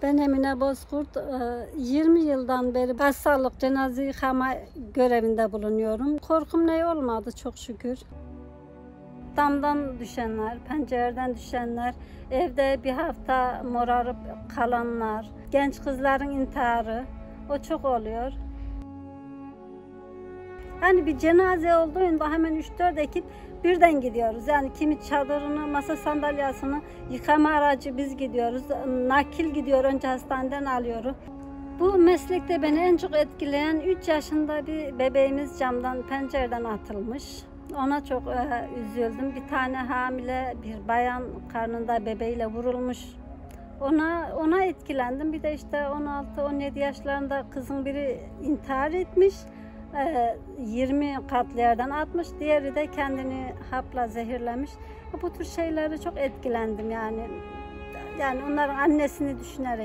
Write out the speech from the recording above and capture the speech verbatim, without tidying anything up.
Ben Emine Bozkurt, yirmi yıldan beri başsağlık cenaze yıkama görevinde bulunuyorum. Korkum ne olmadı çok şükür. Damdan düşenler, pencereden düşenler, evde bir hafta morarıp kalanlar, genç kızların intiharı, o çok oluyor. Hani bir cenaze olduğunda hemen üç dört ekip birden gidiyoruz. Yani kimi çadırını, masa sandalyasını, yıkama aracı biz gidiyoruz. Nakil gidiyor, önce hastaneden alıyoruz. Bu meslekte beni en çok etkileyen üç yaşında bir bebeğimiz camdan, pencereden atılmış. Ona çok e, üzüldüm. Bir tane hamile bir bayan karnında bebeğiyle vurulmuş. Ona ona etkilendim. Bir de işte on altı on yedi yaşlarında kızın biri intihar etmiş. yirmi katlı yerden atmış, diğeri de kendini hapla zehirlemiş. Bu tür şeylere çok etkilendim yani. Yani onların annesini düşünerek.